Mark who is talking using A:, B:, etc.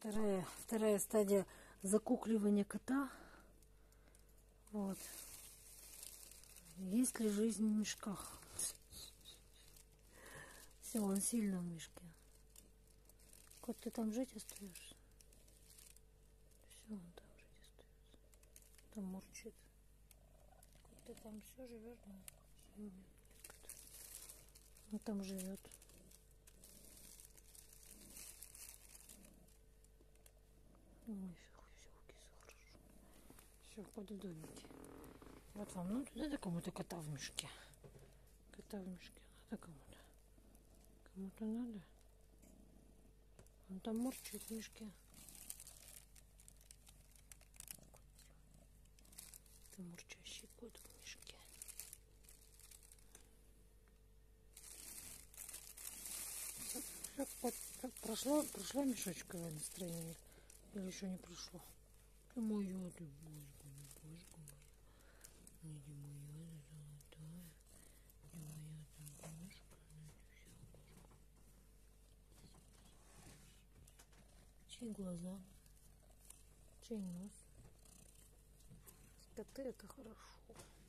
A: Вторая стадия закукливания кота. Вот. Есть ли жизнь в мешках? Все, он сильно в мешке. Кот, ты там жить остаешься? Все, он там жить остается. Там мурчит. Кот, ты там все живешь, да? Все, нет, кота. Он там живет. Ой, все, хорошо. Все, ходи домики. Вот вам, ну, надо кому-то кота в мешке. Кота в мешке надо кому-то. Кому-то надо. Он там мурчит в мешке. Это мурчащий кот в мешке. Все, кот, прошло мешочковое настроение? Или еще не прошло? Ты моя, ты божка моя. Не ты моя, ты золотая. Ты моя, ты божка, ты вся божка. Чьи глаза? Чей нос? Коты — это хорошо.